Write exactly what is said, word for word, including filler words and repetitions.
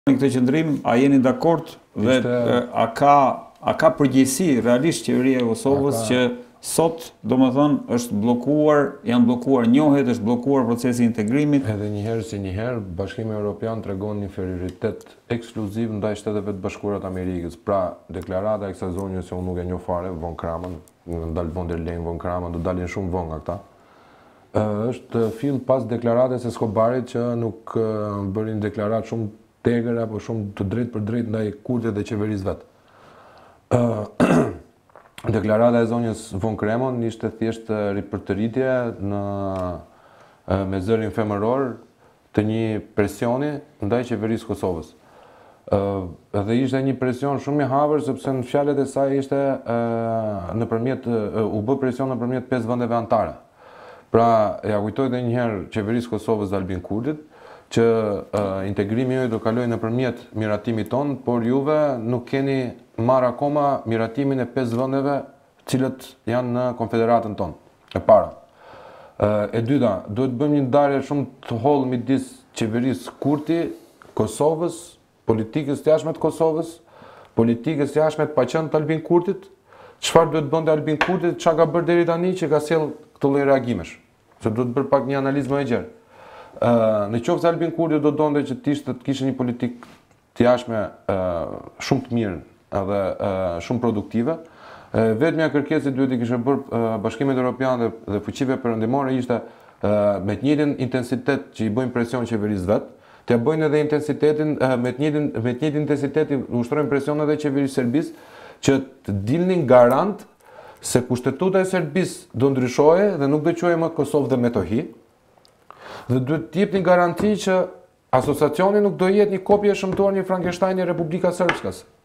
Në këtë qëndrim, a jeni dakord dhe Ishte... a ka a ka përgjegjësi realisht qeveria e Kosovës ka... që sot, domethënë, është bllokuar, janë bllokuar njohet, është bllokuar procesi i integrimit. Edhe një herë si një herë, Bashkimi Evropian tregon një inferioritet ekskluziv ndaj Shteteve të Bashkuara të Amerikës. Pra, deklarata e kësaj zonje që unë nuk e njoh fare, von Kramën, dal von der Leyen, von Kramën, do dalin shumë vonë nga këta. Është film pas deklaratës së Escobarit që nuk bërin deklaratë shumë tegër apo shumë të drejtë për drejtë ndaj kurtëve dhe qeverisë vet. Ë Deklarata e zonjës von Kramën ishte thjesht ripërtëritje në me zërin femëror të një presioni ndaj qeverisë Kosovës. Ë dhe ishte një presion shumë i hapur sepse në fjalët e saj ishte nëpërmjet u bë presion nëpërmjet pesë vendeve anëtare. Pra, ja kujtoj edhe një herë qeverisë Kosovës dhe Albin Kurtit që uh, integrimi juaj do kalojë nëpërmjet miratimit ton, por juve nuk keni marrë akoma miratimin e pesë vendeve të cilët janë në konfederatën tonë. E para. Uh, e dyta, duhet bëjmë një ndarje shumë të hollë midis qeverisë Kurti, Kosovës, politikës të jashtme të Kosovës, politikës të jashtme të paqen të Albin Kurtit, çfarë duhet bënte Albin Kurti, çka ka bërë deri tani që ka sjell këtë lloj reagimesh. Se duhet bërë pak një analizë më e gjerë. Uh, në qoftë se Albin Kurti do donte që të ishte të kishte një politikë të jashtme uh, shumë të mirë edhe uh, shumë produktive, uh, vetmja kërkesë që duhet i kishte bërë uh, Bashkimit Evropian dhe, dhe fuqive perëndimore ishte uh, me të njëjtin intensitet që i bëjnë presion qeverisë vet, të bëjnë edhe intensitetin uh, me të njëjtin me të njëjtin intensitet i ushtrojnë presion edhe qeverisë serbisë që të dilnin garant se kushtetuta e Serbisë do ndryshohej dhe nuk do quhej më Kosovë dhe Metohi. Dhe duhet të jep një garanti që asociacioni nuk do jetë një kopje e shëmtuar një Frankenstein i Republika Srpskës.